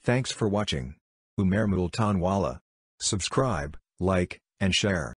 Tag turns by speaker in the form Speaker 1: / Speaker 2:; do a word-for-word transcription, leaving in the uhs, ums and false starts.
Speaker 1: Thanks for watching. Umair Multanwala. Subscribe, like, and share.